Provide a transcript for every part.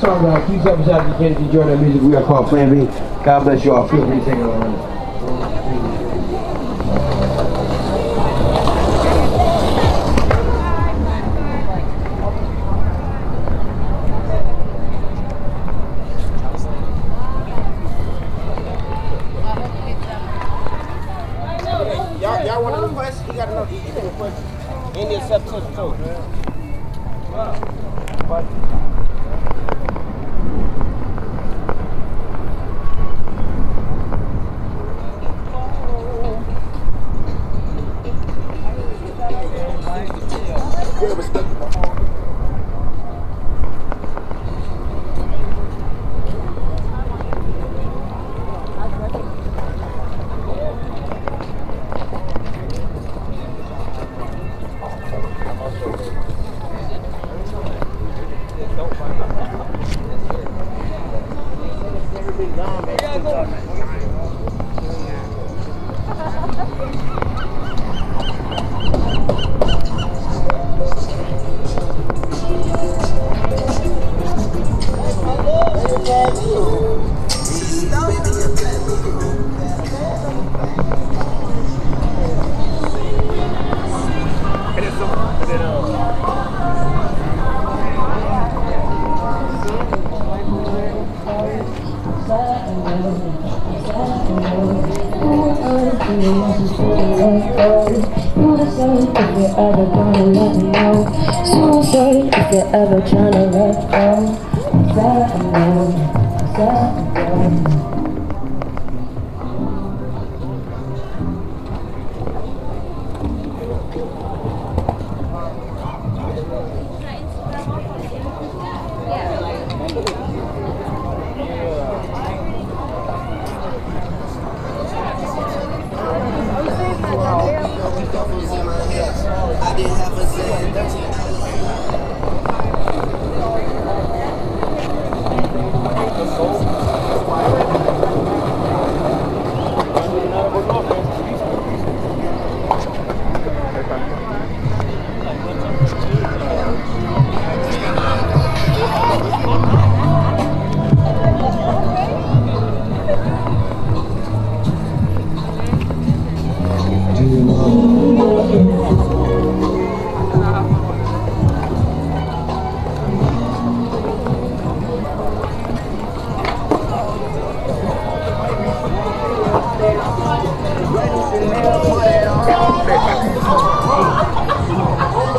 song, keep yourself aside if you can enjoy that music. We are called Plan B. God bless you all. Feel free to take it on. Y'all want to request? He got enough. He can request. Indian substitute too. But if you're ever tryna let go, sad and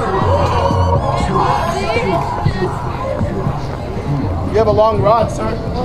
you have a long rod, sir.